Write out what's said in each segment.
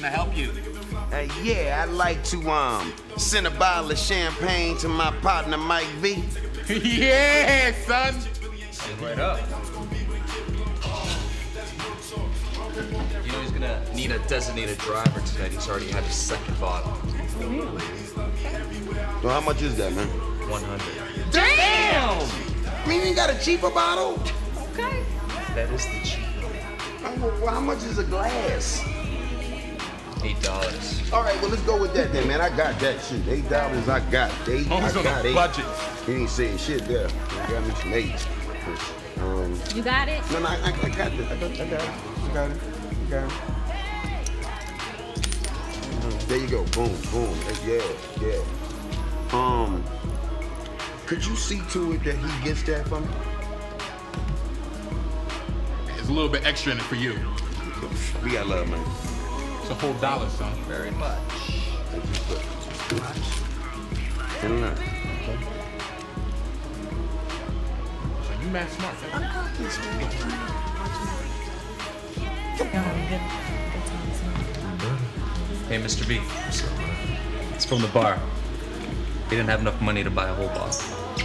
I help you? Yeah, I'd like to send a bottle of champagne to my partner Mike V. Yeah, son. Right up. You know he's gonna need a designated driver tonight. He's already had his second bottle. So how much is that, man? 100. Damn! I mean, you got a cheaper bottle? Okay. That is the cheap. Well, how much is a glass? $8. All right, well, let's go with that then, man. I got that shit. $8 I got. Almost on a budget. He ain't saying shit there. I got me some eight. You got it? No, I got it. I got it. There you go. Boom, boom. Yeah. Could you see to it that he gets that for me? There's a little bit extra in it for you. We got love, man. It's a whole dollar, son. Very much. So you mad smart, man. Hey, Mr. B. It's from the bar. He didn't have enough money to buy a whole bottle.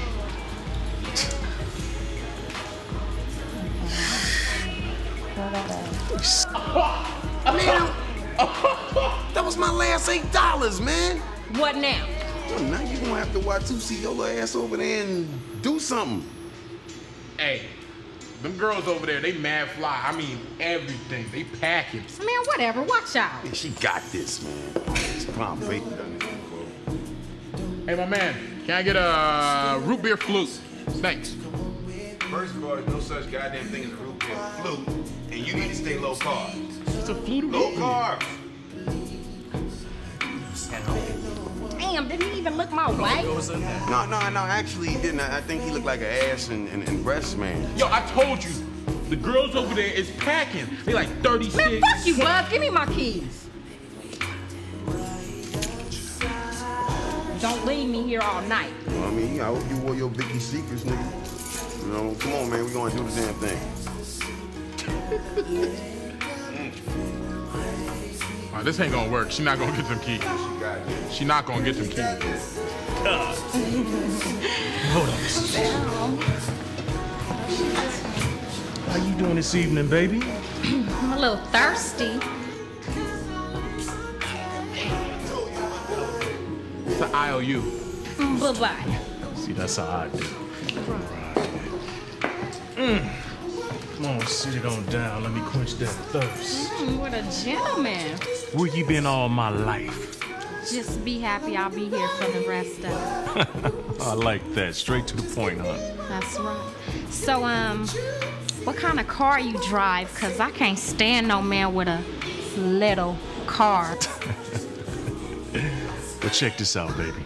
I mean, that was my last $8, man. What now? Well, now you gonna have to watch you see your little ass over there and do something. Hey, them girls over there, they mad fly. I mean, everything. They packing. Man, whatever. Watch out. Man, she got this, man. It's prom fate. Hey, my man, can I get a root beer flute? Thanks. First of all, there's no such goddamn thing as a root beer flute, and you need to stay low carb. It's a flute. Low carb. Damn, didn't he even look my way? No, actually he didn't. I think he looked like an ass and breast man. Yo, I told you, the girls over there is packing. They like 36. Man, fuck you, bud. Give me my keys. Don't leave me here all night. Well, I mean, I hope you wore your Vicky Secrets, nigga. You know, come on, man. We gonna do the damn thing. Oh, this ain't gonna work. She not gonna get them keys. She not gonna get them keys. Hold on. How you doing this evening, baby? I'm a little thirsty. It's an IOU. Bye-bye. See, that's how I do. Come on, sit it on down. Let me quench that thirst. What a gentleman. Where you been all my life? Just be happy I'll be here for the rest of it. I like that. Straight to the point, huh? That's right. So, what kind of car you drive? Cause I can't stand no man with a little car. But check this out, baby.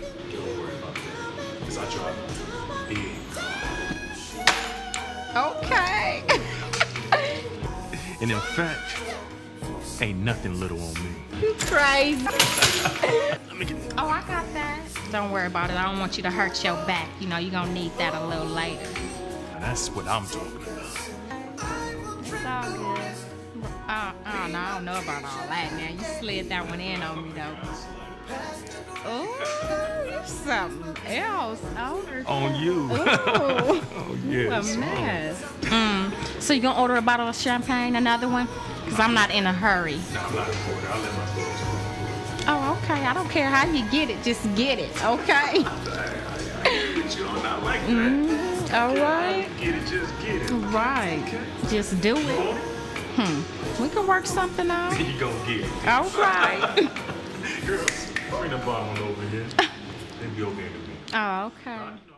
Okay. And in fact, ain't nothing little on me. You crazy. Let me get... Oh, I got that. Don't worry about it. I don't want you to hurt your back. You know, you're gonna need that a little later. Now that's what I'm talking about. It's all good. I don't know about all that now. You slid that one in on me, though. Oh, you're something else. On you. Ooh. Oh, yes. You a mess. So you gonna order a bottle of champagne, another one? Because I'm not in a hurry. No, I'm not important. I'll let my clothes go. Oh, okay. I don't care how you get it. Just get it, okay? I get you. I'm not like that. All right. Get it, just get it. Right. Okay. Just do it. We can work something out. Then you gonna get it. All right. Girls, bring the bar one over here. Then be over here with me. Oh, okay.